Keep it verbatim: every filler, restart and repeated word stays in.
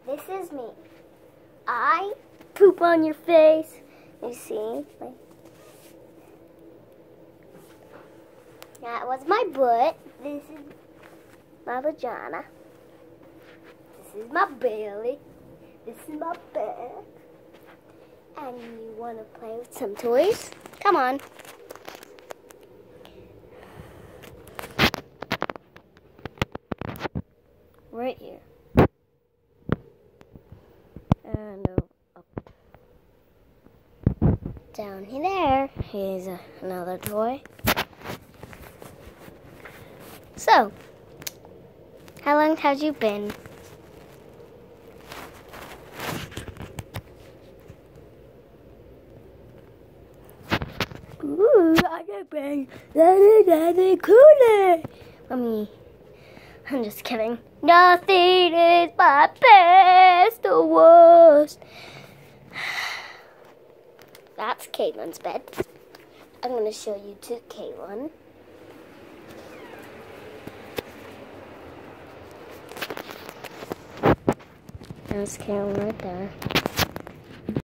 This is me. I poop on your face. You see? That was my butt. This is my vagina. This is my belly. This is my back. And you want to play with some toys? Come on. Right here. And uh, up. Down there, here's uh, another toy. So, how long have you been? Ooh, I got bang. Daddy, daddy, cooler. Mommy, I'm just kidding. Nothing is my best or worst. That's Caitlin's bed. I'm going to show you to Caitlin. There's Caitlin right there.